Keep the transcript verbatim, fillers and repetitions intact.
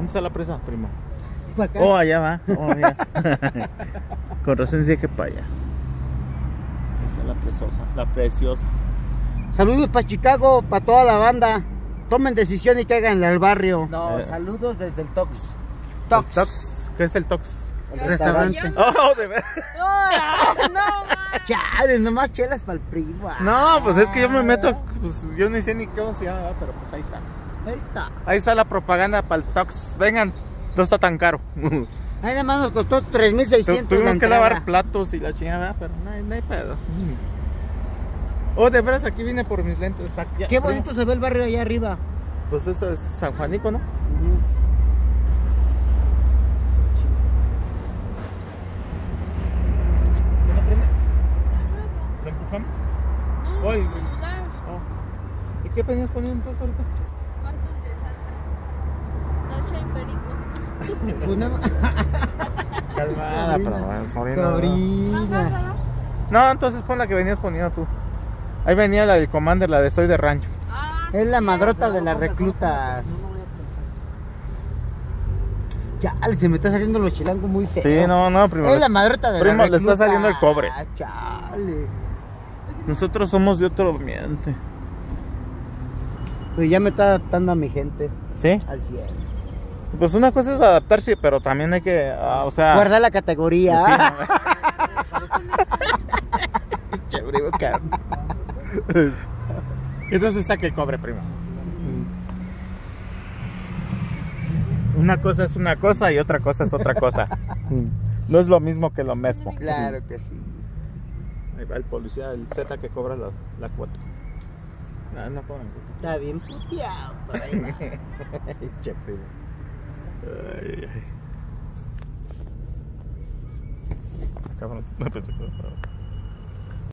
¿Dónde está la presa, primo? Para acá. Oh, allá va. Oh, allá. Con razón decía que para allá. Ahí está la preciosa, la preciosa. Saludos para Chicago, para toda la banda. Tomen decisión y cáiganle al barrio. No, Eh. saludos desde el Tox. Tox. ¿El Tox? ¿Qué es el Tox? El restaurante. Oh, de verdad. Chale, nomás chelas para el primo. No, pues es que yo me meto, pues yo ni sé ni cómo se llama, pero pues ahí está. Ahí está. Ahí está la propaganda para el Tox. Vengan, no está tan caro. Ahí nada más nos costó tres mil Tu- seiscientos. Tuvimos la que entrada. lavar platos y la chingada, pero no hay, no hay pedo. Oh, de veras, aquí vine por mis lentes. Ya, Qué primo. bonito se ve el barrio allá arriba. Pues eso es San Juanico, ¿no? ¿Ya no prende? ¿Lo empujamos? No, Oye, el sí. celular. Oh. ¿Y qué venías poniendo entonces ahorita? Cuartos de Santa. Nacha y Perico. Pues nada más. Calmada, pero bueno, sobrina. Sobrina. No, entonces pon la que venías poniendo tú. Ahí venía la del Commander, la de Soy de Rancho. Ah, Es sí, la sí. madrota de las reclutas. Chale, se me está saliendo los chilangos muy feos. Sí, no, no, primo. Es la madrota de Primo, las le está reclutas. saliendo el cobre. Chale. Nosotros somos de otro ambiente. Pues ya me está adaptando a mi gente. ¿Sí? Al cien. Pues una cosa es adaptarse, pero también hay que, ah, o sea... Guarda la categoría. Sí, no. Che, primo, cabrón. Entonces saque cobre, primo. Una cosa es una cosa y otra cosa es otra cosa. No es lo mismo que lo mismo. Claro que sí. Ahí va el policía, el Z que cobra la, la cuota. No, no cobran cuota. Está bien puteado. Por ahí va. Che, primo. Ay, ay. Cabrón, no pensé que...